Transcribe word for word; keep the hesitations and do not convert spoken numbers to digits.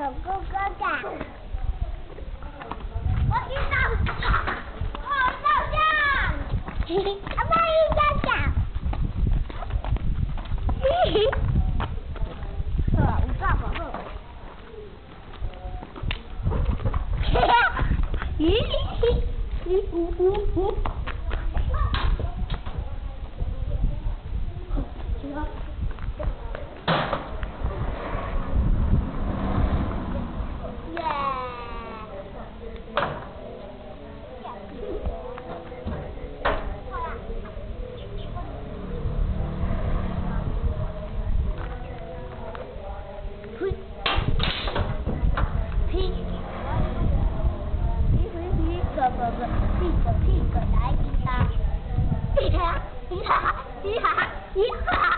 狗狗哥哥。我去照相，我照相，阿妈一照相。嘿嘿，好，我照吧好。嘿嘿，咦咦咦呜呜呜。嘿，嘿，嘿嘿嘿，个个个，屁个屁个来一下，嘿哈，嘿哈，嘿哈，嘿哈。